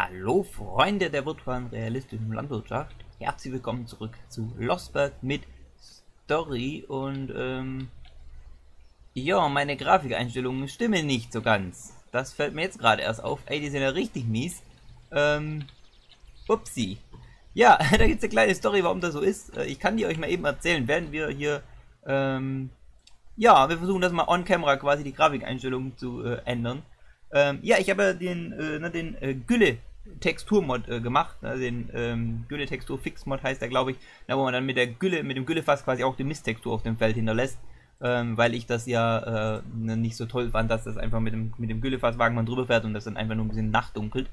Hallo Freunde der virtuellen realistischen Landwirtschaft, herzlich willkommen zurück zu Lostberg mit Story und ja, meine Grafikeinstellungen stimmen nicht so ganz. Das fällt mir jetzt gerade erst auf. Ey, die sind ja richtig mies. Upsi. Ja, da gibt es eine kleine Story, warum das so ist. Ich kann die euch mal eben erzählen, während wir hier, ja, wir versuchen das mal on-camera quasi die Grafikeinstellungen zu ändern. Ja, ich habe den Gülle-Textur-Mod gemacht, den Gülle-Textur-Fix-Mod heißt der, glaube ich, wo man dann mit dem Güllefass quasi auch die Misttextur auf dem Feld hinterlässt, weil ich das ja nicht so toll fand, dass das einfach mit dem Güllefasswagen man drüber fährt und das dann einfach nur ein bisschen nachtdunkelt.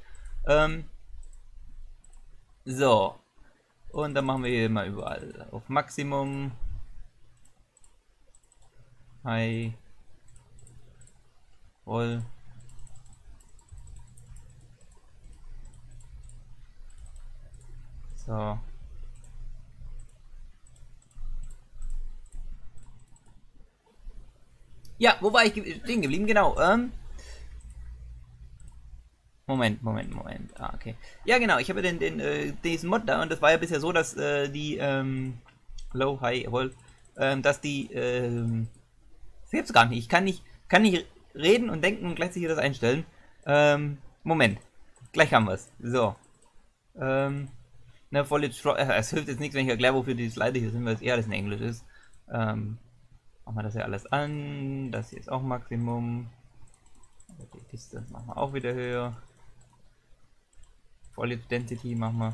So, und dann machen wir hier mal überall auf Maximum. Hi. Roll. So. Ja, wo war ich stehen geblieben? Genau. Moment. Ah, okay. Ja, genau. Ich habe diesen Mod da und das war ja bisher so, dass die Low, High, jawohl, dass die das gibt's gar nicht. Ich kann nicht reden und denken und gleichzeitig das einstellen. Moment. Gleich haben wir es. So. Es hilft jetzt nichts, wenn ich erkläre, wofür die Slide hier sind, weil es eher alles in Englisch ist. Machen wir das ja alles an. Das hier ist auch Maximum. Die Distance machen wir auch wieder höher. Foliage Density machen wir.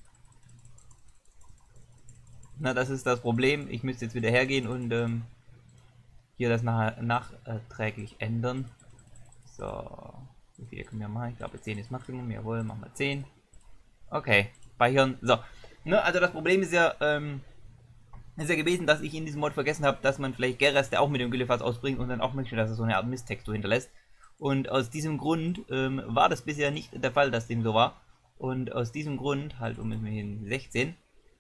Na, das ist das Problem. Ich müsste jetzt wieder hergehen und hier das nachträglich ändern. So. Wie viele können wir machen? Ich glaube 10 ist Maximum. Jawohl, machen wir 10. Okay. Speichern. So. Ne, also das Problem ist ja, gewesen, dass ich in diesem Mod vergessen habe, dass man vielleicht Gerreste auch mit dem Güllefass ausbringt und dann auch möchte, dass er so eine Art Misttextur hinterlässt. Und aus diesem Grund war das bisher nicht der Fall, dass dem so war. Und aus diesem Grund, halt um in 16.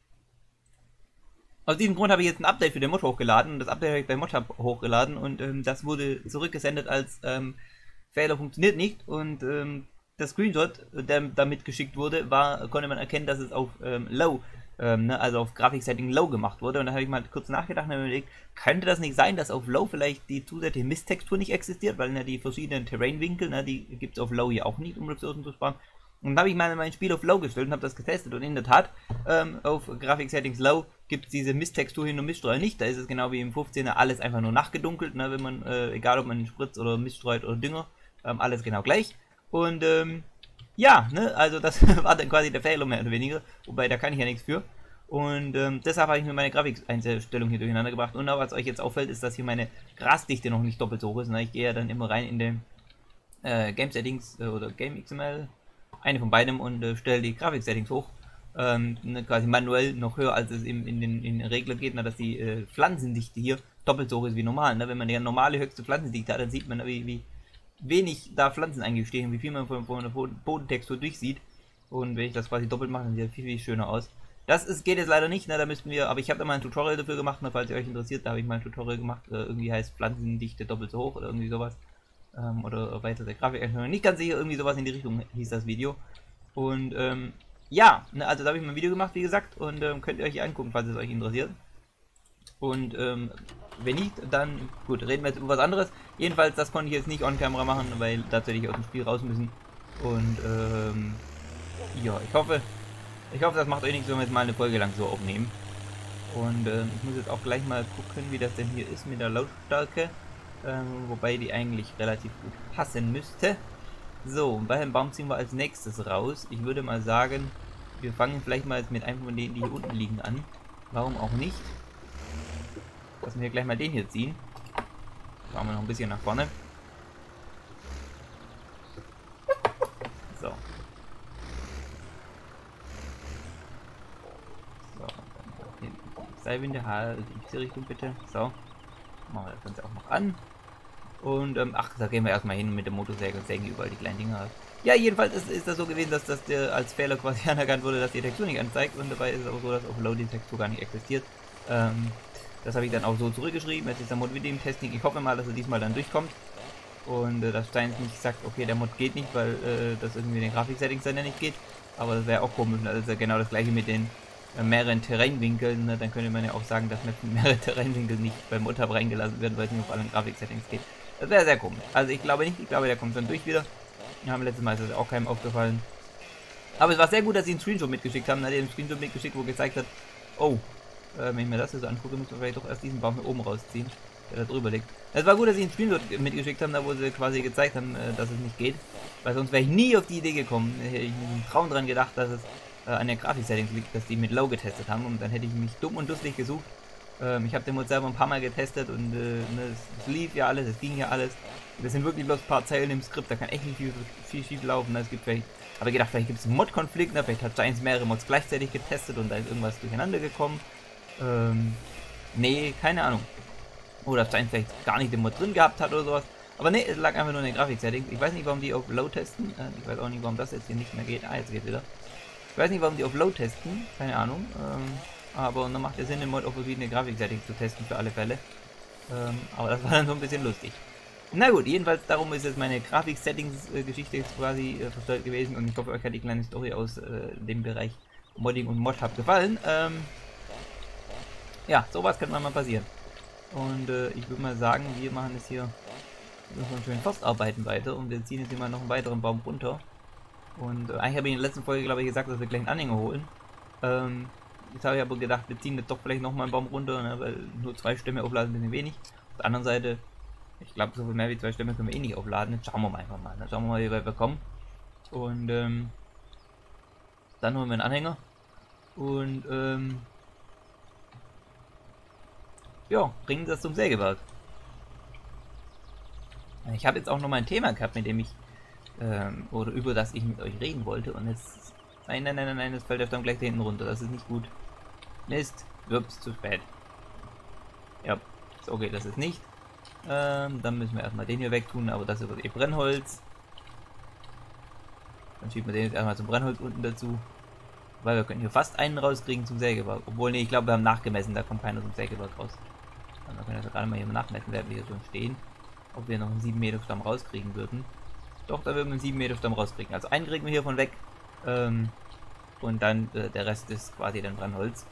Aus diesem Grund habe ich jetzt ein Update für den Mod hochgeladen. Und das Update habe ich bei ModHub hochgeladen und das wurde zurückgesendet als Fehler funktioniert nicht. Und der Screenshot, der damit geschickt wurde, konnte man erkennen, dass es auf Low, also auf Grafiksetting Low gemacht wurde. Und da habe ich mal kurz nachgedacht und überlegt, könnte das nicht sein, dass auf Low vielleicht die zusätzliche Misttextur nicht existiert, weil die verschiedenen Terrainwinkel, die gibt es auf Low hier auch nicht, um Ressourcen zu sparen. Und dann habe ich mal mein Spiel auf Low gestellt und habe das getestet und in der Tat, auf Grafiksettings Low gibt es diese Misttextur hin und Miststreu nicht. Da ist es genau wie im 15er alles einfach nur nachgedunkelt, wenn man, egal ob man Spritz oder Mist streut oder Dünger, alles genau gleich. Und ja, ne, also das war dann quasi der Fehler mehr oder weniger, wobei da kann ich ja nichts für. Und deshalb habe ich mir meine Grafikeinstellung hier durcheinander gebracht. Und auch was euch jetzt auffällt, ist, dass hier meine Grasdichte noch nicht doppelt so hoch ist. Ne? Ich gehe ja dann immer rein in den Game Settings oder Game XML, eine von beidem, und stelle die Grafiksettings hoch. Ne, quasi manuell noch höher, als es in den Regler geht, dass die Pflanzendichte hier doppelt so hoch ist wie normal. Ne? Wenn man die normale höchste Pflanzendichte hat, dann sieht man, wie wenig da Pflanzen eingestehen, wie viel man von der Bodentextur durchsieht. Und wenn ich das quasi doppelt mache, dann sieht das viel schöner aus. Das geht jetzt leider nicht, ne? Da müssten wir, aber ich habe da mal ein Tutorial dafür gemacht, ne? Falls ihr euch interessiert, da habe ich mal ein Tutorial gemacht, irgendwie heißt Pflanzendichte doppelt so hoch oder irgendwie sowas. Oder weiter der Grafikeinstellung. Nicht ganz sicher, irgendwie sowas in die Richtung hieß das Video. Und ja, ne? Also da habe ich mal ein Video gemacht, wie gesagt, und könnt ihr euch hier angucken, falls es euch interessiert. Und wenn nicht, dann gut, reden wir jetzt über was anderes. Jedenfalls, das konnte ich jetzt nicht on-camera machen, weil dazu hätte ich aus dem Spiel raus müssen. Und ja, ich hoffe, das macht euch nichts, wenn wir jetzt mal eine Folge lang so aufnehmen. Und ich muss jetzt auch gleich mal gucken, wie das denn hier ist mit der Lautstärke. Wobei die eigentlich relativ gut passen müsste. So, und bei dem Baum ziehen wir als nächstes raus. Ich würde mal sagen, wir fangen vielleicht mal mit einem von denen, die hier unten liegen, an. Warum auch nicht? Lassen wir gleich mal den hier ziehen. Schauen wir noch ein bisschen nach vorne. So. So, dann hinten die Seilwinde, halt in diese Richtung bitte. So. Machen wir das Ganze auch noch an. Und, ach, da gehen wir erstmal hin mit der Motorsäge und sägen überall die kleinen Dinger aus. Ja, jedenfalls ist das so gewesen, dass das als Fehler quasi anerkannt wurde, dass die Textur nicht anzeigt. Und dabei ist es auch so, dass auf Low die Textur gar nicht existiert. Das habe ich dann auch so zurückgeschrieben. Jetzt ist der Mod mit dem Testing. Ich hoffe mal, dass er diesmal dann durchkommt. Und dass Steins nicht sagt, okay, der Mod geht nicht, weil das irgendwie in den Grafik-Settings dann ja nicht geht. Aber das wäre auch komisch. Das ist ja genau das gleiche mit den mehreren Terrainwinkeln. Ne? Dann könnte man ja auch sagen, dass mit mehreren Terrainwinkeln nicht beim Mod reingelassen werden, weil es nicht auf allen Grafik-Settings geht. Das wäre sehr komisch. Also ich glaube nicht, ich glaube, der kommt dann durch wieder. Wir haben letztes Mal ist das auch keinem aufgefallen. Aber es war sehr gut, dass sie einen Screenshot mitgeschickt haben. Hat einen Screenshot mitgeschickt, wo gezeigt hat, oh, wenn ich mir das hier so angucke, müssen wir vielleicht doch erst diesen Baum hier oben rausziehen, der da drüber liegt. Es war gut, dass sie einen Screenshot mitgeschickt haben, da wo sie quasi gezeigt haben, dass es nicht geht. Weil sonst wäre ich nie auf die Idee gekommen. Hätte ich mit einem Traum dran gedacht, dass es an der Grafik-Settings liegt, dass die mit Low getestet haben. Und dann hätte ich mich dumm und dusselig gesucht. Ich habe den Mod selber ein paar Mal getestet und ne, es lief ja alles, es ging ja alles. Das sind wirklich bloß ein paar Zeilen im Skript, da kann echt nicht viel schief laufen. Es gibt vielleicht, habe ich gedacht, vielleicht gibt es einen Mod-Konflikt, ne? Vielleicht hat Giants mehrere Mods gleichzeitig getestet und da ist irgendwas durcheinander gekommen. Nee, keine Ahnung. Oder Giants vielleicht gar nicht den Mod drin gehabt hat oder sowas. Aber nee, es lag einfach nur in den Grafik-Settings. Ich weiß nicht, warum die auf Low testen. Ich weiß auch nicht, warum das jetzt hier nicht mehr geht. Ah, jetzt geht wieder. Ich weiß nicht, warum die auf Low testen. Keine Ahnung. Aber dann macht es Sinn, den Mod auf verschiedene Grafik-Settings zu testen für alle Fälle. Aber das war dann so ein bisschen lustig. Na gut, jedenfalls darum ist jetzt meine Grafik-Settings-Geschichte jetzt quasi versteuert gewesen und ich hoffe, euch hat die kleine Story aus dem Bereich Modding und Mod-Hub gefallen. Ja, sowas könnte mal passieren. Und ich würde mal sagen, wir machen es hier so schön Forstarbeiten weiter und wir ziehen jetzt hier mal noch einen weiteren Baum runter. Und eigentlich habe ich in der letzten Folge, glaube ich, gesagt, dass wir gleich einen Anhänger holen. Jetzt habe ich aber gedacht, wir ziehen jetzt doch vielleicht noch mal einen Baum runter, ne, weil nur 2 Stämme aufladen ist ein bisschen wenig. Auf der anderen Seite, ich glaube, so viel mehr wie 2 Stämme können wir eh nicht aufladen. Jetzt schauen wir mal einfach mal. Dann schauen wir mal, wie weit wir kommen. Und dann holen wir einen Anhänger. Und ja, bringen das zum Sägewerk. Ich habe jetzt auch noch mal ein Thema gehabt, mit dem ich oder über das ich mit euch reden wollte. Und jetzt. Nein, das fällt auf dann gleich da hinten runter. Das ist nicht gut. Mist. Ups, zu spät. Ja, so geht das ist nicht. Dann müssen wir erstmal den hier wegtun, aber das ist eh Brennholz. Dann schieben wir den jetzt erstmal zum Brennholz unten dazu. Weil wir können hier fast einen rauskriegen zum Sägewerk. Obwohl, nee, ich glaube, wir haben nachgemessen, da kommt keiner zum Sägewerk raus. Dann können wir das gerade mal hier nachmessen, während wir hier schon stehen. Ob wir noch einen 7 Meter Stamm rauskriegen würden. Doch, da würden wir einen 7 Meter Stamm rauskriegen. Also einen kriegen wir hiervon weg. Und dann der Rest ist quasi dann Brennholz.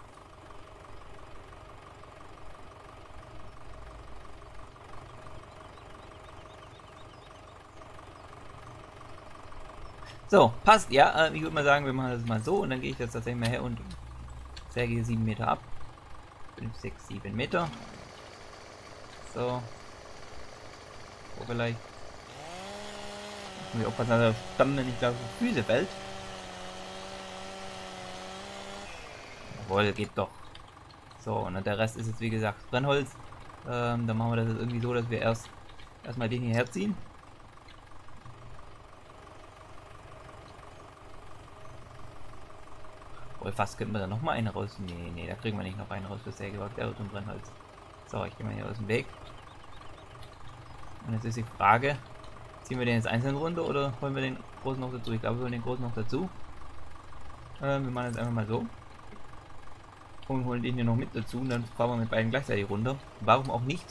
So, passt, ja. Ich würde mal sagen, wir machen das mal so und dann gehe ich jetzt tatsächlich mal her und säge hier 7 Meter ab. 5, 6, 7 Meter. So. So vielleicht. Muss ich aufpassen, dass der Stamm nicht gleich auf die Füße fällt. Jawohl, geht doch. So, und der Rest ist jetzt wie gesagt Brennholz. Dann machen wir das jetzt irgendwie so, dass wir erstmal den hierher ziehen. Oder fast könnten wir da nochmal einen raus. Nee, da kriegen wir nicht noch einen raus für Sägewerk, der wird um Brennholz. So, ich gehe mal hier aus dem Weg. Und jetzt ist die Frage, ziehen wir den jetzt einzeln runter oder holen wir den großen noch dazu? Ich glaube, wir holen den großen noch dazu. Wir machen jetzt einfach mal so. Und holen den hier noch mit dazu und dann fahren wir mit beiden gleichzeitig runter. Warum auch nicht?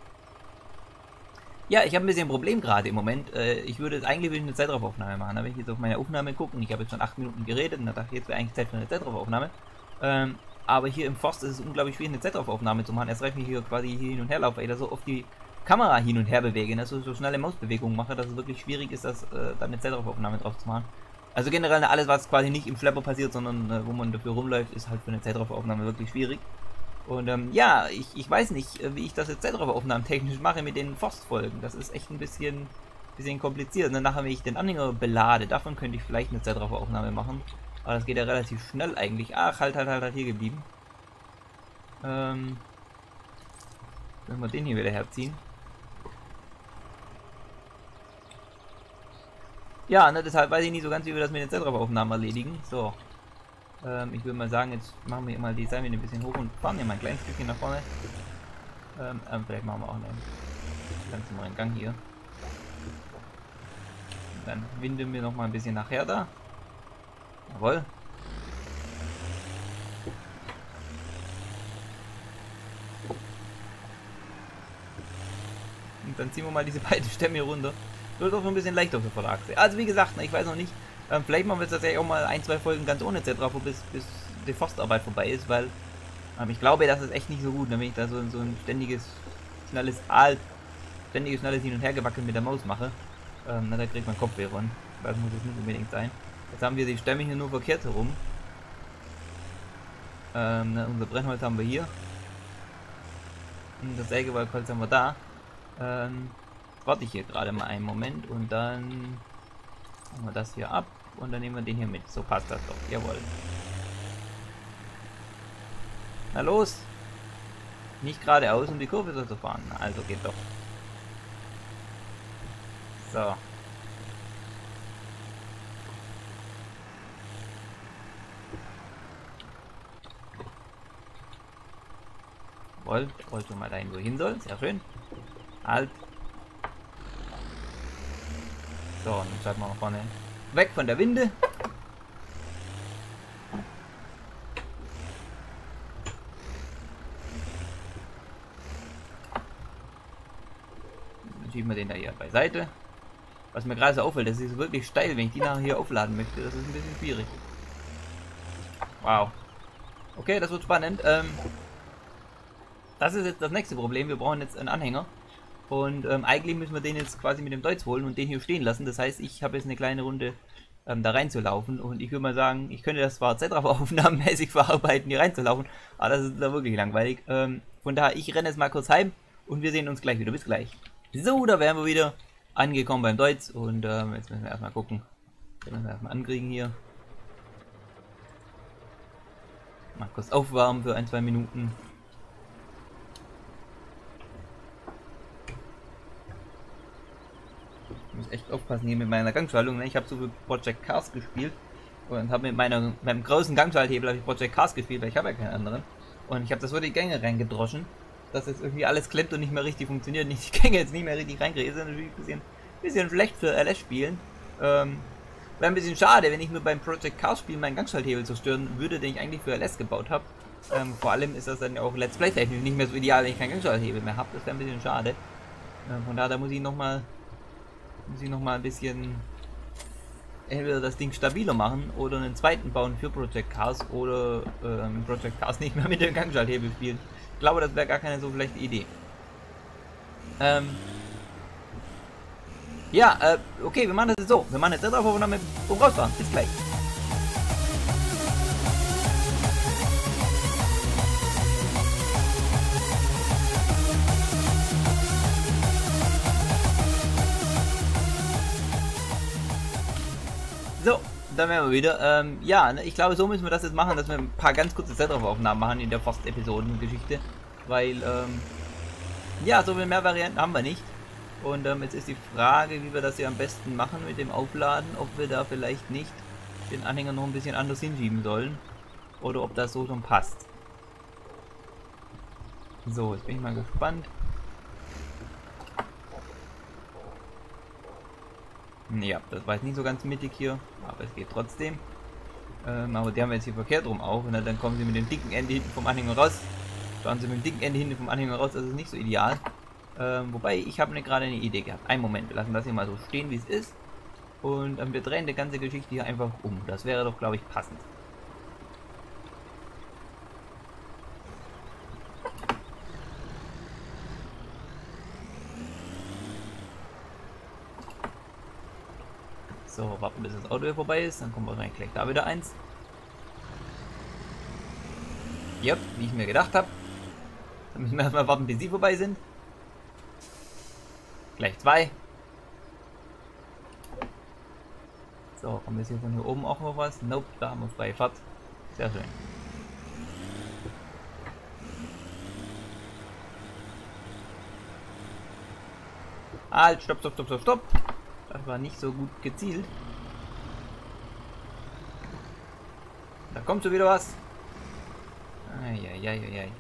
Ja, ich habe ein bisschen ein Problem gerade im Moment. Ich würde jetzt eigentlich eine Zeitraufnahme machen. Da wenn ich jetzt auf meine Aufnahme gucke und ich habe jetzt schon 8 Minuten geredet und da dachte ich, jetzt wäre eigentlich Zeit für eine Zeitraufnahme. Aber hier im Forst ist es unglaublich schwierig, eine Zeitraufnahme zu machen. Erst recht, wenn ich hier quasi hier hin und her laufe, weil ich da so oft die Kamera hin und her bewege, dass ich so schnelle Mausbewegungen mache, dass es wirklich schwierig ist, da eine Zeitraufnahme drauf zu machen. Also generell alles, was quasi nicht im Schlepper passiert, sondern wo man dafür rumläuft, ist halt für eine Zeitraufnahme wirklich schwierig. Und ja, ich weiß nicht, wie ich das jetzt Zeitraufnahmen technisch mache mit den Forstfolgen. Das ist echt ein bisschen kompliziert. Und dann nachher, wenn ich den Anhänger belade, davon könnte ich vielleicht eine Zeitraufnahme machen. Aber das geht ja relativ schnell eigentlich. Ach, halt hier geblieben. Wenn wir den hier wieder herziehen. Ja, ne, deshalb weiß ich nicht so ganz, wie wir das mit den Zeitraufnahmen erledigen. So. Ich würde mal sagen, jetzt machen wir mal die Seilwinde ein bisschen hoch und fahren hier mal ein kleines Stückchen nach vorne. Vielleicht machen wir auch einen ganz normalen Gang hier. Und dann winden wir noch mal ein bisschen nachher da. Jawohl. Und dann ziehen wir mal diese beiden Stämme hier runter. Wird auch so ein bisschen leichter für Verlagsseite. Also wie gesagt, ich weiß noch nicht. Vielleicht machen wir jetzt tatsächlich auch mal ein, zwei Folgen ganz ohne Zeittraffer, bis die Forstarbeit vorbei ist, weil ich glaube, das ist echt nicht so gut, wenn ich da so ein ständiges, schnelles Hin- und Hergewackel mit der Maus mache. Na, da kriegt man Kopfweh von. Das muss jetzt nicht unbedingt sein. Jetzt haben wir die Stämme hier nur verkehrt herum. Na, unser Brennholz haben wir hier. Und das Sägewalkholz haben wir da. Warte ich hier gerade mal einen Moment und dann machen wir das hier ab und dann nehmen wir den hier mit. So passt das doch. Jawohl. Na los! Nicht geradeaus, um die Kurve so zu fahren. Also geht doch. So. Rollt schon mal dahin, wo hin soll. Sehr schön. Halt. So, dann schalten wir mal vorne weg von der Winde. Dann schieben wir den da hier beiseite. Was mir gerade so auffällt, das ist wirklich steil, wenn ich die nachher hier aufladen möchte. Das ist ein bisschen schwierig. Wow. Okay, das wird spannend. Das ist jetzt das nächste Problem. Wir brauchen jetzt einen Anhänger. Und eigentlich müssen wir den jetzt quasi mit dem Deutz holen und den hier stehen lassen. Das heißt, ich habe jetzt eine kleine Runde da reinzulaufen. Und ich würde mal sagen, ich könnte das zwar Zeitrafferaufnahmenmäßig verarbeiten, hier reinzulaufen. Aber das ist da wirklich langweilig. Von daher, ich renne jetzt mal kurz heim und wir sehen uns gleich wieder. Bis gleich. So, da wären wir wieder angekommen beim Deutz. Und jetzt müssen wir erstmal gucken. Wir müssen erstmal ankriegen hier. Mal kurz aufwärmen für 1-2 Minuten. Ich muss echt aufpassen hier mit meiner Gangschaltung. Ne? Ich habe so viel Project Cars gespielt und habe mit meinem großen Gangschalthebel habe ich Project Cars gespielt, weil ich habe ja keinen anderen. Und ich habe das so die Gänge reingedroschen, dass jetzt irgendwie alles klemmt und nicht mehr richtig funktioniert. Nicht die Gänge jetzt nicht mehr richtig reinkriege. Ist ja natürlich ein bisschen schlecht für LS-Spielen. Wäre ein bisschen schade, wenn ich nur beim Project Cars Spielen meinen Gangschalthebel zerstören würde, den ich eigentlich für LS gebaut habe. Vor allem ist das dann auch Let's Play technisch nicht mehr so ideal, wenn ich keinen Gangschalthebel mehr habe. Das wäre ein bisschen schade. Von daher muss ich noch mal ein bisschen entweder das Ding stabiler machen oder einen zweiten bauen für Project Cars oder Project Cars nicht mehr mit dem Gangschalthebel spielen. Ich glaube, das wäre gar keine so schlechte Idee. Ja, okay, wir machen das jetzt so. Wir machen jetzt Zeitrafferaufnahme vom Rausfahren. Bis gleich. So, da wären wir wieder. Ja, ne, ich glaube, so müssen wir das jetzt machen, dass wir ein paar ganz kurze Zeitrafferaufnahmen machen in der Forst-Episoden-Geschichte. Weil, ja, so viel mehr Varianten haben wir nicht. Und jetzt ist die Frage, wie wir das hier am besten machen mit dem Aufladen. Ob wir da vielleicht nicht den Anhänger noch ein bisschen anders hinschieben sollen. Oder ob das so schon passt. So, jetzt bin ich mal gespannt. Ja, das war jetzt nicht so ganz mittig hier, aber es geht trotzdem. Aber die haben wir jetzt hier verkehrt rum auch. Und dann kommen sie mit dem dicken Ende hinten vom Anhänger raus. Schauen sie mit dem dicken Ende hinten vom Anhänger raus, das ist nicht so ideal. Wobei, ich habe gerade eine Idee gehabt. Einen Moment, wir lassen das hier mal so stehen, wie es ist. Und wir drehen die ganze Geschichte hier einfach um. Das wäre doch, glaube ich, passend. So, warten bis das Auto hier vorbei ist, dann kommt wahrscheinlich gleich da wieder eins. Ja, wie ich mir gedacht habe. Dann müssen wir erstmal warten, bis sie vorbei sind. Gleich 2. So, kommt jetzt hier von hier oben auch noch was? Nope, da haben wir freie Fahrt. Sehr schön. Halt, stopp, stopp, stopp, stopp, stopp. Das war nicht so gut gezielt. Da kommt schon wieder was. Eieieiei.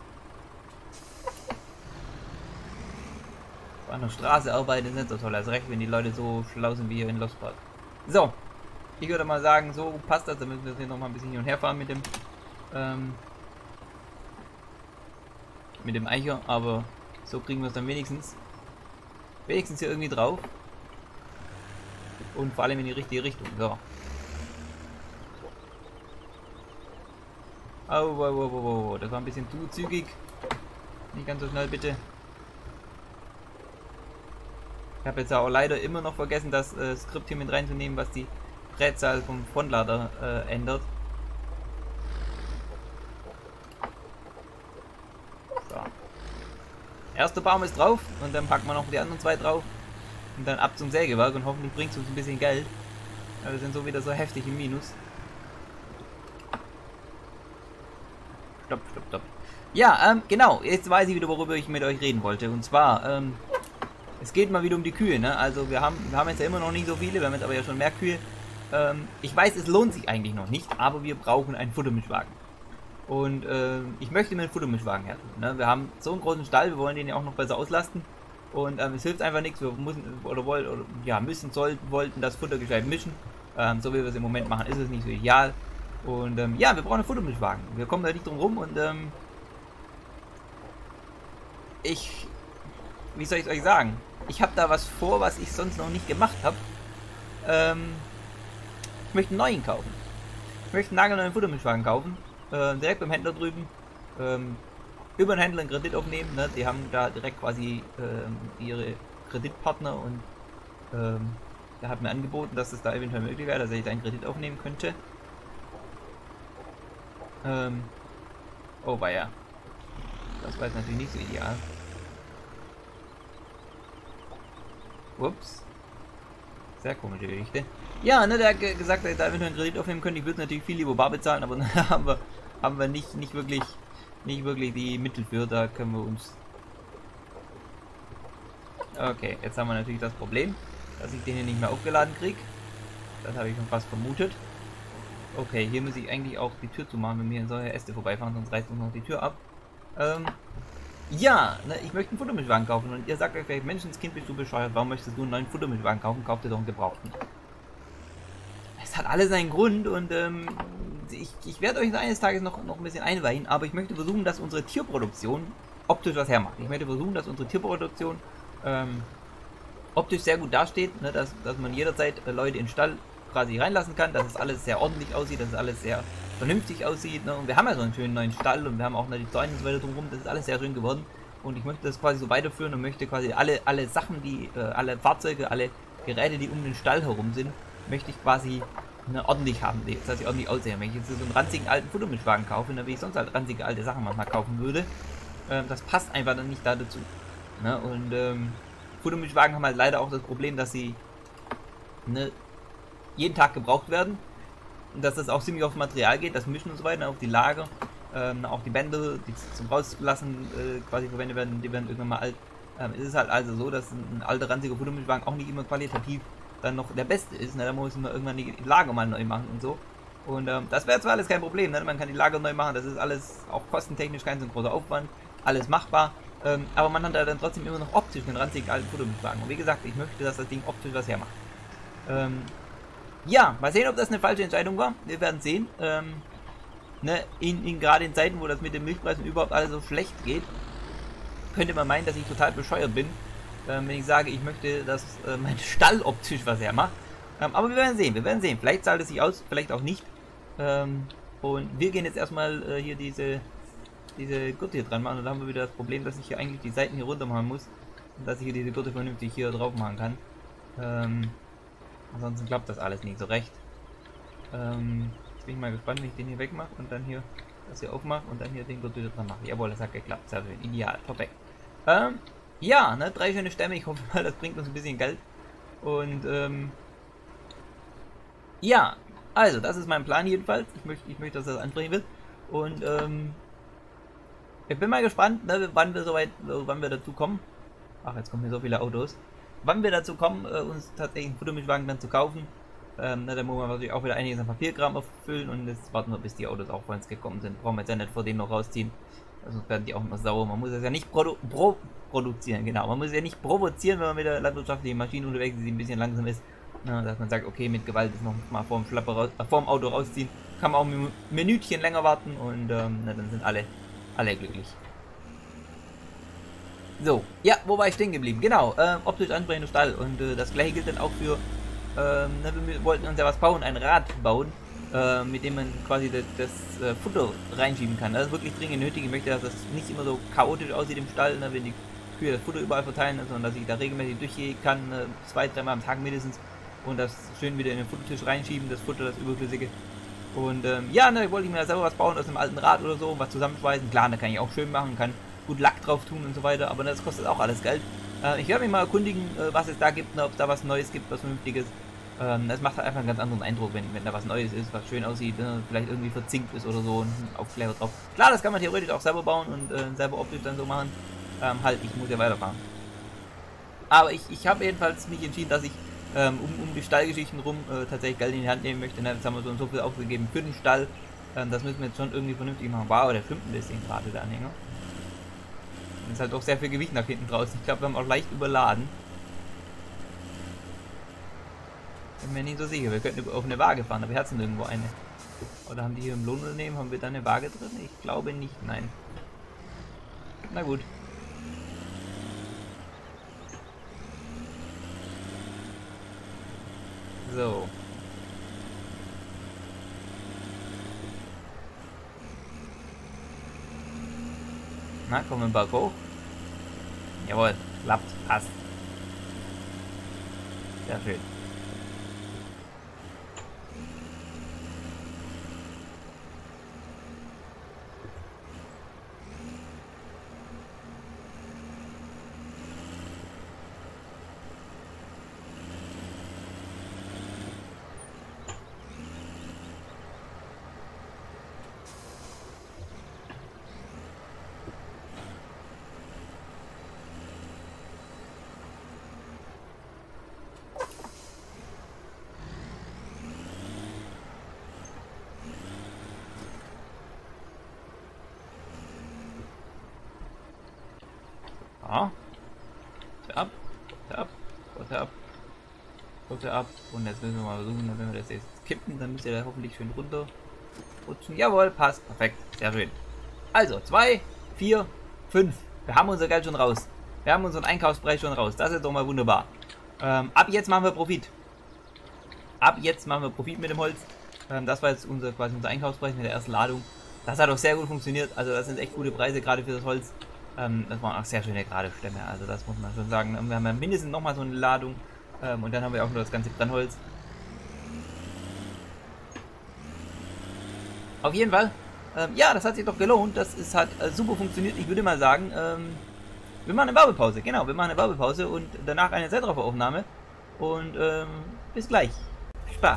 An der Straße arbeiten ist nicht so toll, als recht, wenn die Leute so schlau sind wie hier in Lost Park. So, ich würde mal sagen, so passt das. Dann müssen wir jetzt hier noch mal ein bisschen hin und her fahren mit dem Eicher, aber so kriegen wir es dann wenigstens. Wenigstens hier irgendwie drauf. Und vor allem in die richtige Richtung. So. Oh, das war ein bisschen zu zügig. Nicht ganz so schnell, bitte. Ich habe jetzt auch leider immer noch vergessen, das Skript hier mit reinzunehmen, was die Drehzahl vom Frontlader ändert. So. Erster Baum ist drauf und dann packen wir noch die anderen zwei drauf. Und dann ab zum Sägewerk und hoffentlich bringt es uns ein bisschen Geld. Ja, wir sind so wieder so heftig im Minus. Stopp. Ja, genau. Jetzt weiß ich wieder, worüber ich mit euch reden wollte. Und zwar, es geht mal wieder um die Kühe, ne? Also wir haben jetzt ja immer noch nicht so viele, wir haben jetzt aber ja schon mehr Kühe. Ich weiß, es lohnt sich eigentlich noch nicht, aber wir brauchen einen Futtermischwagen. Und ich möchte mir einen Futtermischwagen herstellen. Ne? Wir haben so einen großen Stall, wir wollen den ja auch noch besser auslasten. Und es hilft einfach nichts, wir wollten das Futter gescheit mischen. So wie wir es im Moment machen, ist es nicht so ideal. Und ja, wir brauchen einen Futtermischwagen. Wir kommen da nicht drum rum und wie soll ich es euch sagen? Ich habe da was vor, was ich sonst noch nicht gemacht habe. Ich möchte einen neuen kaufen. Ich möchte einen nagelneuen Futtermischwagen kaufen. Direkt beim Händler drüben. Über den Händler einen Kredit aufnehmen. Ne? Die haben da direkt quasi ihre Kreditpartner und der hat mir angeboten, dass es da eventuell möglich wäre, dass ich da einen Kredit aufnehmen könnte. Oh weia. Das war jetzt natürlich nicht so ideal. Ups. Sehr komische Geschichte. Ja, ne, der hat gesagt, dass ich da eventuell einen Kredit aufnehmen könnte. Ich würde natürlich viel lieber bar bezahlen, aber haben wir nicht wirklich die Mittel für. Da können wir uns... Okay, jetzt haben wir natürlich das Problem, dass ich den hier nicht mehr aufgeladen kriege. Das habe ich schon fast vermutet. Okay, hier muss ich eigentlich auch die Tür zumachen, wenn wir in solche Äste vorbeifahren, sonst reißt uns noch die Tür ab. Ja, ne, ich möchte einen Futtermischwagen kaufen und ihr sagt euch vielleicht, Menschenskind, bist du bescheuert, warum möchtest du einen neuen Futtermischwagen kaufen? Kauft ihr doch einen gebrauchten. Es hat alles seinen Grund und ich werde euch eines Tages noch ein bisschen einweihen, aber ich möchte versuchen, dass unsere Tierproduktion optisch was hermacht. Ich möchte versuchen, dass unsere Tierproduktion optisch sehr gut dasteht, ne, dass man jederzeit Leute in den Stall quasi reinlassen kann, dass es alles sehr ordentlich aussieht, dass es alles sehr vernünftig aussieht. Ne? Und wir haben ja so einen schönen neuen Stall und wir haben auch noch die Zäune und so weiter drumherum, das ist alles sehr schön geworden. Und ich möchte das quasi so weiterführen und möchte quasi alle Sachen, alle Fahrzeuge, alle Geräte, die um den Stall herum sind, möchte ich quasi ordentlich haben, dass sie ordentlich aussehen. Wenn ich jetzt so einen ranzigen alten Futtermischwagen kaufe, dann wie ich sonst halt ranzige alte Sachen manchmal kaufen würde, das passt einfach dann nicht da dazu. Ne? Und Futtermischwagen haben halt leider auch das Problem, dass sie jeden Tag gebraucht werden und dass das auch ziemlich auf Material geht, das Mischen und so weiter, auf die Lager, auch die Bänder, die zum Rauslassen quasi verwendet werden, die werden irgendwann mal alt. Es ist halt also so, dass ein alter ranziger Futtermischwagen auch nicht immer qualitativ dann noch der beste ist, ne? Da muss man irgendwann die Lager mal neu machen und so. Und das wäre zwar alles kein Problem, ne? Man kann die Lager neu machen, das ist alles auch kostentechnisch kein so großer Aufwand, alles machbar. Aber man hat da dann trotzdem immer noch optisch einen ranzigen alten Futtermischwagen. Und wie gesagt, ich möchte, dass das Ding optisch was hermacht. Ja, mal sehen, ob das eine falsche Entscheidung war. Wir werden sehen. Gerade in Zeiten, wo das mit dem Milchpreis und überhaupt alles so schlecht geht, könnte man meinen, dass ich total bescheuert bin, wenn ich sage, ich möchte, dass mein Stall optisch was hermacht. Aber wir werden sehen. Vielleicht zahlt es sich aus, vielleicht auch nicht. Und wir gehen jetzt erstmal hier diese Gurte hier dran machen. Und dann haben wir wieder das Problem, dass ich hier eigentlich die Seiten hier runter machen muss. Und dass ich hier diese Gurte vernünftig hier drauf machen kann. Ansonsten klappt das alles nicht so recht. Jetzt bin ich mal gespannt, wenn ich den hier wegmache und dann hier das hier aufmache und dann hier den Gurt wieder dran mache. Jawohl, das hat geklappt. Sehr schön. Ideal. Perfekt. Ja, ne, 3 schöne Stämme. Ich hoffe mal, das bringt uns ein bisschen Geld. Und ja, also das ist mein Plan jedenfalls. Ich möchte, dass das ansprechen wird. Und ich bin mal gespannt, ne, wann wir dazu kommen. Ach, jetzt kommen hier so viele Autos. Wann wir dazu kommen, uns tatsächlich einen Futtermischwagen dann zu kaufen. Da muss man natürlich auch wieder einiges an Papierkram auffüllen und jetzt warten wir, bis die Autos auch von uns gekommen sind. Brauchen wir jetzt ja nicht vor denen noch rausziehen. Sonst werden die auch immer sauer. Man muss es ja nicht produzieren, genau. Man muss es ja nicht provozieren, wenn man mit der landwirtschaftlichen Maschine unterwegs ist, die ein bisschen langsam ist. Na, dass man sagt, okay, mit Gewalt ist noch mal vorm Auto rausziehen. Kann man auch ein Minütchen länger warten und dann sind alle glücklich. So, ja, wo war ich stehen geblieben? Genau, optisch ansprechender Stall. Und das gleiche gilt dann auch für, wir wollten uns ja was bauen, ein Rad bauen, mit dem man quasi das Futter reinschieben kann. Das ist wirklich dringend nötig. Ich möchte, dass das nicht immer so chaotisch aussieht im Stall, ne, wenn die Kühe das Futter überall verteilen, sondern dass ich da regelmäßig durchgehen kann, 2-3 Mal am Tag mindestens. Und das schön wieder in den Futtertisch reinschieben, das Futter, das Überflüssige. Und ja, ne, wollte ich mir da selber was bauen aus einem alten Rad oder so, was zusammenschweißen. Klar, da kann ich auch schön machen, kann gut Lack drauf tun und so weiter, aber das kostet auch alles Geld. Ich werde mich mal erkundigen, was es da gibt, ob es da was Neues gibt, was Vernünftiges. Das macht halt einfach einen ganz anderen Eindruck, wenn da was Neues ist, was schön aussieht, vielleicht irgendwie verzinkt ist oder so, ein Aufkleber drauf. Klar, das kann man theoretisch auch selber bauen und selber optisch dann so machen. Halt, ich muss ja weiterfahren. Aber ich habe jedenfalls mich entschieden, dass ich um die Stallgeschichten rum tatsächlich Geld in die Hand nehmen möchte. Ne? Jetzt haben wir so und so viel ausgegeben für den Stall. Das müssen wir jetzt schon irgendwie vernünftig machen. Wow, der schwimmt ein bisschen gerade, der Anhänger. Das ist halt auch sehr viel Gewicht nach hinten draußen. Ich glaube, wir haben auch leicht überladen. Bin mir nicht so sicher. Wir könnten auf eine Waage fahren, aber wir hatten nirgendwo eine. Oder haben die hier im Lohnunternehmen, haben wir da eine Waage drin? Ich glaube nicht, nein. Na gut. So. Na, kommen wir im Berg hoch. Jawohl, klappt, passt. Sehr schön. Ja. Ab, ab. Und jetzt müssen wir mal versuchen, wenn wir das jetzt kippen, dann müsst ihr da hoffentlich schön runter rutschen. Jawohl, passt. Perfekt. Sehr schön. Also, 2, 4, 5. Wir haben unser Geld schon raus. Wir haben unseren Einkaufspreis schon raus. Das ist doch mal wunderbar. Ab jetzt machen wir Profit. Ab jetzt machen wir Profit mit dem Holz. Das war jetzt quasi unser Einkaufspreis mit der ersten Ladung. Das hat auch sehr gut funktioniert. Also das sind echt gute Preise, gerade für das Holz. Das waren auch sehr schöne gerade Stämme. Also das muss man schon sagen. Wir haben ja mindestens nochmal so eine Ladung. Und dann haben wir auch nur das ganze Brennholz. Auf jeden Fall. Ja, das hat sich doch gelohnt. Das hat super funktioniert. Ich würde mal sagen, wir machen eine Werbepause. Genau, wir machen eine Werbepause und danach eine Zeitrafferaufnahme. Und bis gleich. Spaß.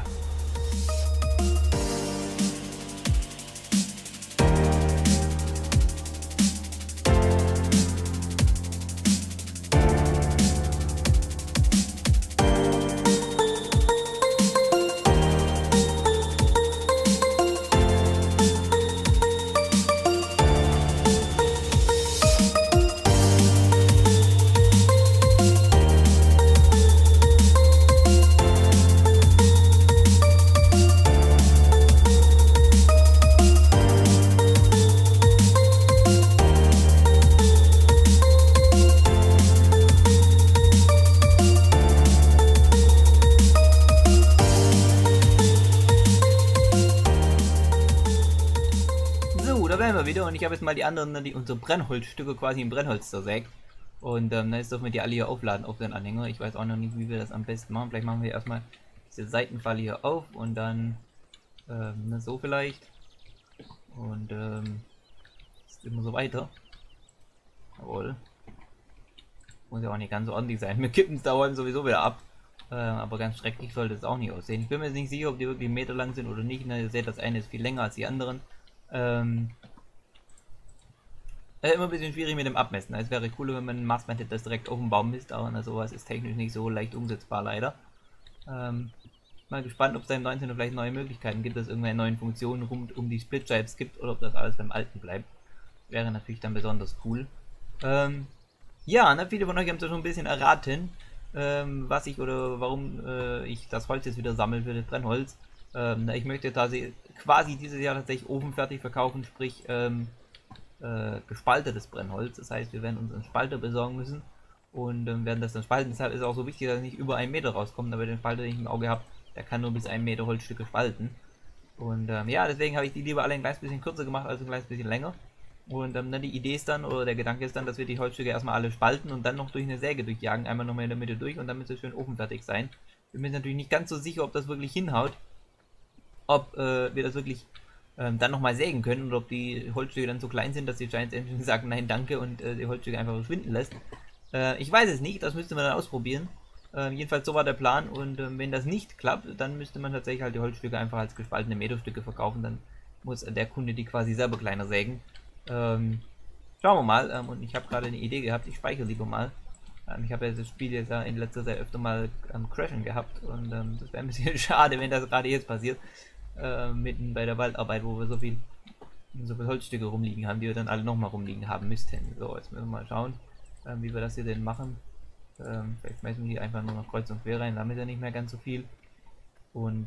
Wieder und ich habe jetzt mal die anderen, unsere Brennholzstücke quasi im Brennholz zersägt. Und dann jetzt dürfen wir die alle hier aufladen auf den Anhänger. Ich weiß auch noch nicht, wie wir das am besten machen. Vielleicht machen wir erstmal diese Seitenfalle hier auf und dann so vielleicht. Und ist immer so weiter. Jawohl. Muss ja auch nicht ganz so ordentlich sein. Wir kippen es dauernd sowieso wieder ab. Aber ganz schrecklich sollte es auch nicht aussehen. Ich bin mir jetzt nicht sicher, ob die wirklich 1 Meter lang sind oder nicht. Ihr seht, das eine ist viel länger als die anderen. Immer ein bisschen schwierig mit dem Abmessen. Es wäre cooler, wenn man ein Maß hätte, das direkt auf dem Baum misst, aber sowas ist technisch nicht so leicht umsetzbar, leider. Mal gespannt, ob es da im 19. vielleicht neue Möglichkeiten gibt, dass es irgendwelche neuen Funktionen rund um die Split-Shapes gibt oder ob das alles beim Alten bleibt. Wäre natürlich dann besonders cool. Ja, ne, viele von euch haben es ja schon ein bisschen erraten, was ich oder warum ich das Holz jetzt wieder sammle für das Brennholz. Ich möchte quasi dieses Jahr tatsächlich ofenfertig verkaufen, sprich gespaltetes Brennholz. Das heißt, wir werden uns einen Spalter besorgen müssen und werden das dann spalten. Deshalb ist es auch so wichtig, dass es nicht über 1 Meter rauskommt. Aber den Spalter, den ich im Auge habe, der kann nur bis 1 Meter Holzstücke spalten. Und ja, deswegen habe ich die lieber alle ein kleines bisschen kürzer gemacht als ein kleines bisschen länger. Und dann die Idee ist dann, oder der Gedanke ist dann, dass wir die Holzstücke erstmal alle spalten und dann noch durch eine Säge durchjagen, einmal nochmal in der Mitte durch und dann müsste es schön ofenfertig sein. Ich bin mir natürlich nicht ganz so sicher, ob das wirklich hinhaut, ob wir das wirklich dann nochmal sägen können oder ob die Holzstücke dann so klein sind, dass die Giants Engine sagen, nein danke und die Holzstücke einfach verschwinden lässt. Ich weiß es nicht, das müsste man dann ausprobieren. Jedenfalls so war der Plan und wenn das nicht klappt, dann müsste man tatsächlich halt die Holzstücke einfach als gespaltene Meterstücke verkaufen, dann muss der Kunde die quasi selber kleiner sägen. Schauen wir mal, und ich habe gerade eine Idee gehabt, ich speichere lieber mal. Ich habe ja das Spiel jetzt in letzter Zeit öfter mal crashen gehabt und das wäre ein bisschen schade, wenn das gerade jetzt passiert, mitten bei der Waldarbeit, wo wir so viel Holzstücke rumliegen haben, die wir dann alle nochmal rumliegen haben müssten. So, jetzt müssen wir mal schauen, wie wir das hier denn machen. Vielleicht schmeißen wir die einfach nur noch kreuz und quer rein, damit ja nicht mehr ganz so viel. Und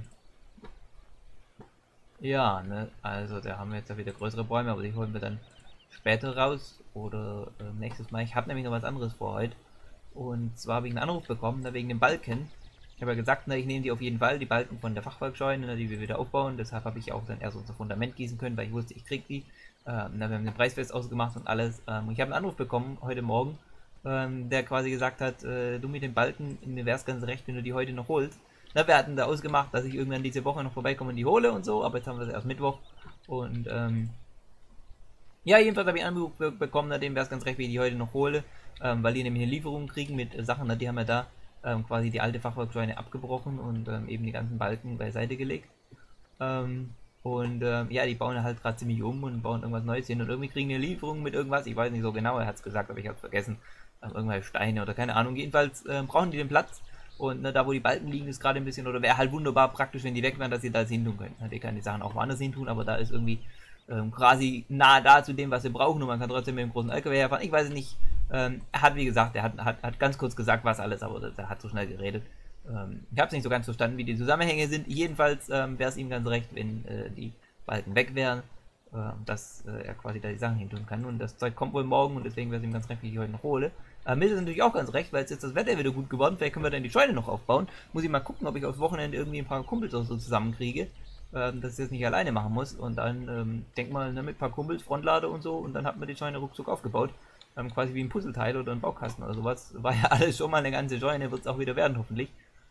ja, ne, also da haben wir jetzt ja wieder größere Bäume, aber die holen wir dann später raus oder nächstes Mal. Ich habe nämlich noch was anderes vor heute. Und zwar habe ich einen Anruf bekommen, da wegen dem Balken. Ich habe ja gesagt, ne, ich nehme die auf jeden Fall, die Balken von der Fachwerkscheune, ne, die wir wieder aufbauen. Deshalb habe ich auch dann erst unser Fundament gießen können, weil ich wusste, ich kriege die. Wir haben den Preisfest ausgemacht und alles. Ich habe einen Anruf bekommen heute Morgen, der quasi gesagt hat, du mit den Balken, mir wäre es ganz recht, wenn du die heute noch holst. Na, wir hatten da ausgemacht, dass ich irgendwann diese Woche noch vorbeikomme und die hole und so, aber jetzt haben wir es erst Mittwoch. Und ja, jedenfalls habe ich einen Anruf bekommen, dem wäre es ganz recht, wenn ich die heute noch hole, weil die nämlich eine Lieferung kriegen mit Sachen, die haben ja da quasi die alte Fachwerkscheune abgebrochen und eben die ganzen Balken beiseite gelegt. Ja, die bauen halt gerade ziemlich um und bauen irgendwas Neues hin und irgendwie kriegen eine Lieferung mit irgendwas, ich weiß nicht so genau, er hat es gesagt, aber ich habe es vergessen, irgendwelche Steine oder keine Ahnung, jedenfalls brauchen die den Platz und ne, da wo die Balken liegen ist gerade ein bisschen, oder wäre halt wunderbar praktisch, wenn die weg wären, dass sie da hin tun können. Die kann die Sachen auch woanders hin tun, aber da ist irgendwie quasi nah da zu dem, was wir brauchen und man kann trotzdem mit dem großen LKW herfahren. Ich weiß es nicht. Er hat, wie gesagt, er hat ganz kurz gesagt, was alles, aber er hat so schnell geredet. Ich habe es nicht so ganz verstanden, wie die Zusammenhänge sind. Jedenfalls wäre es ihm ganz recht, wenn die Balken weg wären, dass er quasi da die Sachen hin tun kann. Und das Zeug kommt wohl morgen und deswegen wäre es ihm ganz recht, wie ich heute noch hole. Mir ist es natürlich auch ganz recht, weil jetzt das Wetter wieder gut geworden. Vielleicht können wir dann die Scheune noch aufbauen. Muss ich mal gucken, ob ich aufs Wochenende irgendwie ein paar Kumpels auch so zusammenkriege, dass ich das nicht alleine machen muss. Und dann denk mal, ne, mit ein paar Kumpels, Frontlader und so, und dann hat man die Scheune ruckzuck aufgebaut. Quasi wie ein Puzzleteil oder ein Baukasten oder sowas. War ja alles schon mal eine ganze Scheune, wird es auch wieder werden, hoffentlich.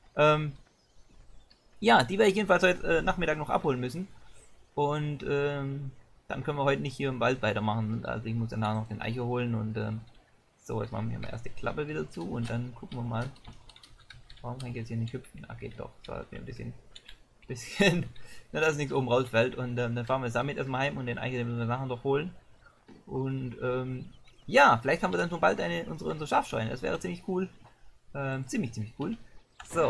Ja, die werde ich jedenfalls heute Nachmittag noch abholen müssen. Und dann können wir heute nicht hier im Wald weitermachen. Also ich muss dann noch den Eicher holen und so, jetzt machen wir mal erst die Klappe wieder zu und dann gucken wir mal. Warum kann ich jetzt hier nicht hüpfen? Ah, geht doch. So, ein bisschen, na, dass nichts oben rausfällt. Und dann fahren wir damit erstmal heim und den Eicher, den müssen wir nachher noch holen. Und ja, vielleicht haben wir dann schon bald unsere Schafscheune. Das wäre ziemlich cool. Ziemlich cool. So.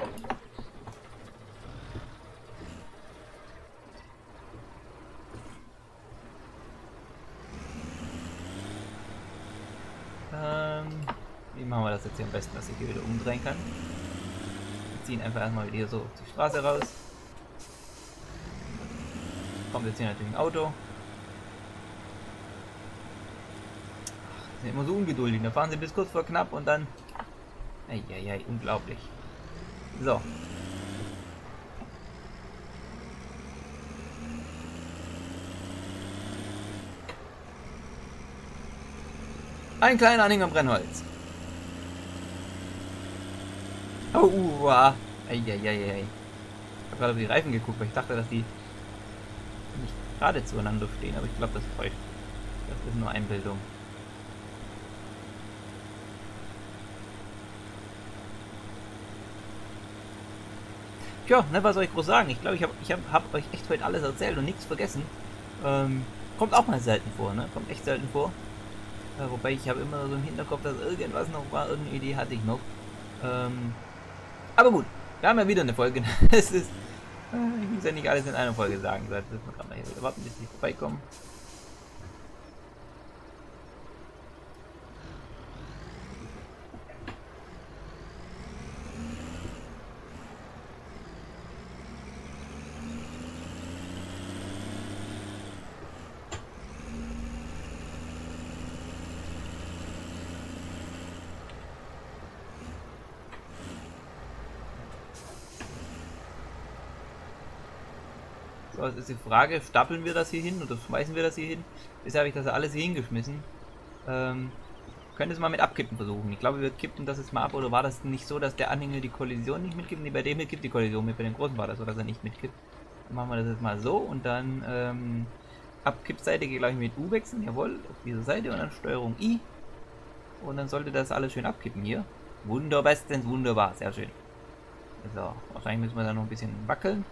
Wie machen wir das jetzt hier am besten, dass ich hier wieder umdrehen kann? Wir ziehen einfach erstmal wieder so auf die Straße raus. Kommt jetzt hier natürlich ein Auto. Ach, sind immer so ungeduldig. Da fahren sie bis kurz vor knapp und dann. Eieiei, unglaublich. So. Ein kleiner Anhänger Brennholz. Oh, eieiei. Ich habe gerade auf die Reifen geguckt, weil ich dachte, dass die nicht gerade zueinander stehen, aber ich glaube, das täuscht. Das ist nur Einbildung. Tja, ne, was soll ich groß sagen? Ich glaube, ich hab euch echt heute alles erzählt und nichts vergessen. Kommt auch mal selten vor, ne? Kommt echt selten vor. Wobei ich habe immer so im Hinterkopf, dass irgendwas noch war, irgendeine Idee hatte ich noch. Aber gut, wir haben ja wieder eine Folge. Es ist, ich muss ja nicht alles in einer Folge sagen. So, jetzt müssen wir gerade mal hier wieder warten, bis die vorbeikommen. So, jetzt ist die Frage, stapeln wir das hier hin oder schmeißen wir das hier hin? Bisher habe ich das alles hier hingeschmissen. Könnte es mal mit Abkippen versuchen. Ich glaube, wir kippen das jetzt mal ab, oder war das nicht so, dass der Anhänger die Kollision nicht mitkippt? Nee, bei dem mitkippt die Kollision mit, bei dem großen war das so, dass er nicht mitkippt. Dann machen wir das jetzt mal so und dann Abkippseite geht gleich mit U wechseln, jawohl, auf diese Seite und dann Steuerung I. Und dann sollte das alles schön abkippen hier. Wunderbestens, wunderbar, sehr schön. So, wahrscheinlich müssen wir da noch ein bisschen wackeln.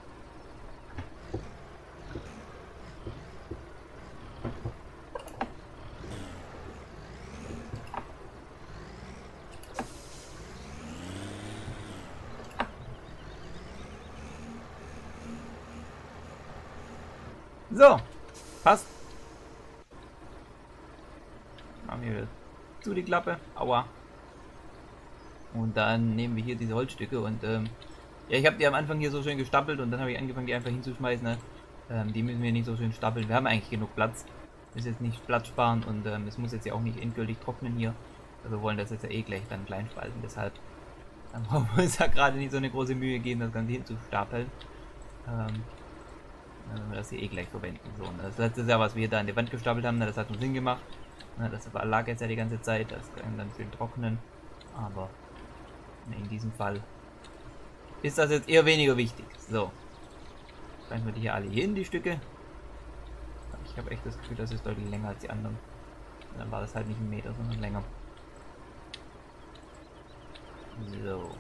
So, passt. Machen wir zu die Klappe. Aua. Und dann nehmen wir hier diese Holzstücke und ja, ich habe die am Anfang hier so schön gestapelt und dann habe ich angefangen, die einfach hinzuschmeißen. Ne? Die müssen wir nicht so schön stapeln. Wir haben eigentlich genug Platz. Ist jetzt nicht Platz sparen und es muss jetzt ja auch nicht endgültig trocknen hier. Also wir wollen das jetzt ja eh gleich dann klein spalten. Deshalb brauchen wir uns ja gerade nicht so eine große Mühe geben, das Ganze hinzustapeln. Wenn wir das hier eh gleich verwenden. So, das letzte Jahr, was wir da an die Wand gestapelt haben, das hat uns Sinn gemacht. Das lag jetzt ja die ganze Zeit, das kann dann schön trocknen. Aber in diesem Fall ist das jetzt eher weniger wichtig. So. Schreiben wir die hier alle hier hin, die Stücke. Ich habe echt das Gefühl, das ist deutlich länger als die anderen. Dann war das halt nicht 1 Meter, sondern länger. So.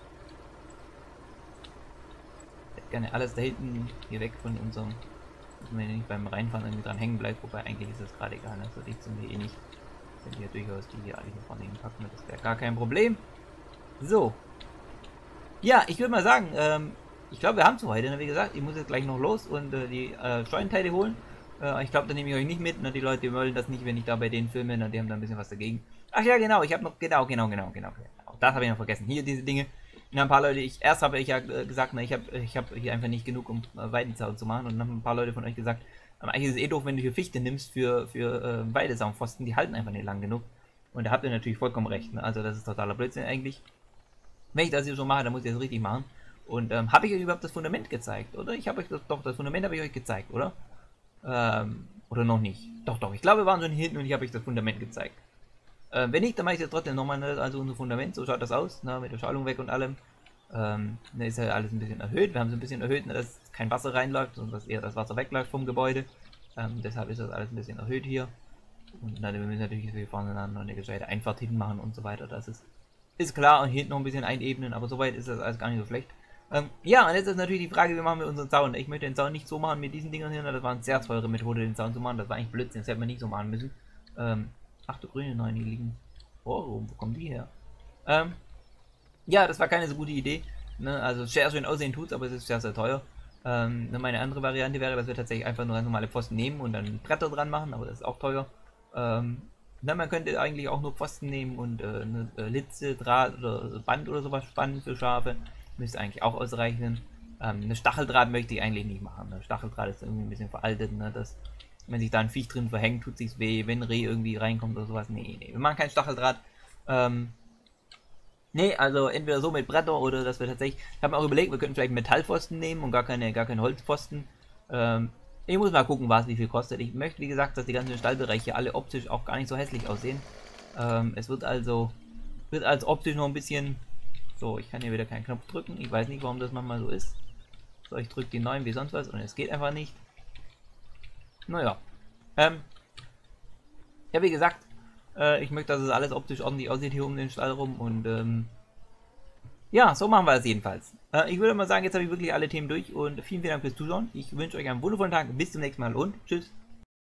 Gerne alles da hinten hier weg von unserem, dass man nicht beim Reinfahren irgendwie dran hängen bleibt, wobei eigentlich ist das gerade egal, ne? So dicht sind wir eh nicht. Sind hier durchaus die hier alle hier vorne hinpacken, das wäre gar kein Problem. So. Ja, ich würde mal sagen, ich glaube wir haben es für heute, ne? Wie gesagt, ich muss jetzt gleich noch los und die Scheunenteile holen. Ich glaube, da nehme ich euch nicht mit, ne? Die Leute die wollen das nicht, wenn ich da bei denen filme, ne? Die haben da ein bisschen was dagegen. Ach ja, genau, ich habe noch, genau. Das habe ich noch vergessen. Hier diese Dinge. Ja, ein paar Leute, erst habe ich ja gesagt, ne, ich hab hier einfach nicht genug, um Weidenzaun zu machen, und dann haben ein paar Leute von euch gesagt, eigentlich ist es eh doof, wenn du hier Fichte nimmst für Weidezaunpfosten, die halten einfach nicht lang genug. Und da habt ihr natürlich vollkommen recht, ne? Also das ist totaler Blödsinn eigentlich. Wenn ich das hier so mache, dann muss ich das richtig machen. Und habe ich euch überhaupt das Fundament gezeigt, oder? Ich habe euch das Fundament habe ich euch gezeigt, oder? Oder noch nicht? Doch, ich glaube wir waren schon hinten und ich habe euch das Fundament gezeigt. Wenn nicht, dann mache ich jetzt trotzdem nochmal, ne? Also unser Fundament, so schaut das aus, ne? Mit der Schalung weg und allem. Da ist ja alles ein bisschen erhöht, wir haben es ein bisschen erhöht, ne? Dass kein Wasser reinläuft, sondern dass eher das Wasser wegläuft vom Gebäude. Deshalb ist das alles ein bisschen erhöht hier. Und wir müssen natürlich hier vorne dann noch eine gescheite Einfahrt hinten machen und so weiter, das ist klar, und hinten noch ein bisschen einebnen, aber soweit ist das alles gar nicht so schlecht. Ja, und jetzt ist natürlich die Frage, wie machen wir unseren Zaun? Ich möchte den Zaun nicht so machen mit diesen Dingern hier, ne? Das war eine sehr teure Methode, den Zaun zu machen, das war eigentlich Blödsinn, das hätte man nicht so machen müssen. Ach du grüne, nein, die liegen. Oh, wo kommen die her? Ja, das war keine so gute Idee. Ne? Also sehr schön aussehen tut's, aber es ist sehr, sehr teuer. Meine andere Variante wäre, dass wir tatsächlich einfach nur ganz normale Pfosten nehmen und dann Bretter dran machen, aber das ist auch teuer. Man könnte eigentlich auch nur Pfosten nehmen und eine Litze, Draht oder Band oder sowas spannen für Schafe. Müsste eigentlich auch ausreichen. Eine Stacheldraht möchte ich eigentlich nicht machen. Eine Stacheldraht ist irgendwie ein bisschen veraltet, ne? Wenn sich da ein Viech drin verhängt, tut sich's weh, wenn Reh irgendwie reinkommt oder sowas. Nee, wir machen keinen Stacheldraht. Nee, also entweder so mit Bretter oder dass wir tatsächlich, ich habe mir auch überlegt, wir könnten vielleicht Metallpfosten nehmen und gar keine Holzpfosten. Ich muss mal gucken, was wie viel kostet. Ich möchte, wie gesagt, dass die ganzen Stallbereiche alle optisch auch gar nicht so hässlich aussehen. Es wird also optisch noch ein bisschen, so, ich kann hier wieder keinen Knopf drücken, ich weiß nicht, warum das manchmal so ist. So, ich drücke die 9 wie sonst was und es geht einfach nicht. Naja. Ja, wie gesagt, ich möchte, dass es alles optisch ordentlich aussieht hier um den Stall rum und ja, so machen wir es jedenfalls. Ich würde mal sagen, jetzt habe ich wirklich alle Themen durch und vielen Dank fürs Zuschauen. Ich wünsche euch einen wundervollen Tag, bis zum nächsten Mal und tschüss.